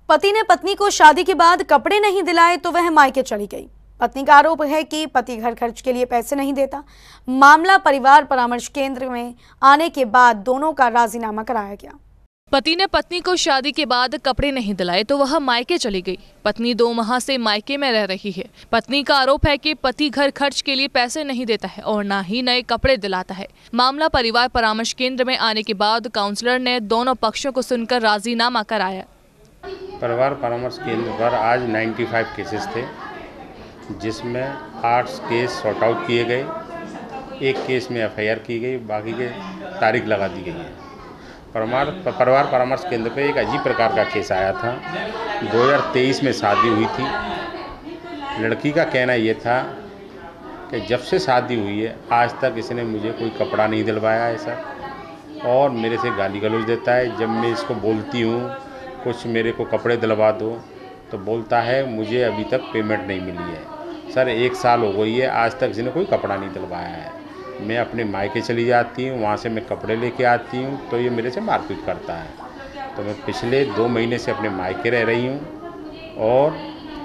पति ने पत्नी को शादी के बाद कपड़े नहीं दिलाए तो वह मायके चली गई। पत्नी का आरोप है कि पति घर खर्च के लिए पैसे नहीं देता। मामला परिवार परामर्श केंद्र में आने के बाद दोनों का राजीनामा कराया गया। पति ने पत्नी को शादी के बाद कपड़े नहीं दिलाए तो वह मायके चली गई। पत्नी 2 माह से मायके में रह रही है। पत्नी का आरोप है कि पति घर खर्च के लिए पैसे नहीं देता है और न ही नए कपड़े दिलाता है। मामला परिवार परामर्श केंद्र में आने के बाद काउंसलर ने दोनों पक्षों को सुनकर राजीनामा कराया। परिवार परामर्श केंद्र पर आज 95 केसेस थे, जिसमें 8 केस सॉर्ट आउट किए गए, 1 केस में FIR की गई, बाकी के तारीख लगा दी गई है। परिवार परामर्श केंद्र पे एक अजीब प्रकार का केस आया था। 2023 में शादी हुई थी। लड़की का कहना ये था कि जब से शादी हुई है आज तक इसने मुझे कोई कपड़ा नहीं दिलवाया है सर, और मेरे से गाली गलौज देता है। जब मैं इसको बोलती हूँ कुछ मेरे को कपड़े दिलवा दो तो बोलता है मुझे अभी तक पेमेंट नहीं मिली है। सर 1 साल हो गई है, आज तक इसने कोई कपड़ा नहीं दिलवाया है। मैं अपने मायके चली जाती हूँ, वहाँ से मैं कपड़े लेके आती हूँ तो ये मेरे से मारपीट करता है। तो मैं पिछले 2 महीने से अपने मायके रह रही हूँ, और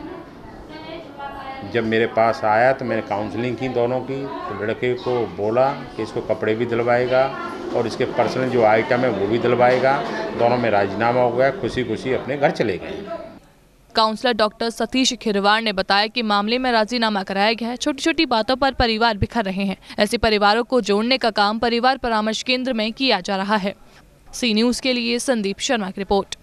जब मेरे पास आया तो मैंने काउंसलिंग की दोनों की। तो लड़के को बोला कि इसको कपड़े भी दिलवाएगा और इसके पर्सनल जो आइटम है वो भी दिलवाएगा। दोनों में राजीनामा हो गया, खुशी खुशी अपने घर चले गए। काउंसलर डॉक्टर सतीश खिरवार ने बताया कि मामले में राजीनामा कराया गया है। छोटी छोटी बातों पर परिवार बिखर रहे हैं। ऐसे परिवारों को जोड़ने का काम परिवार परामर्श केंद्र में किया जा रहा है। सी न्यूज़ के लिए संदीप शर्मा की रिपोर्ट।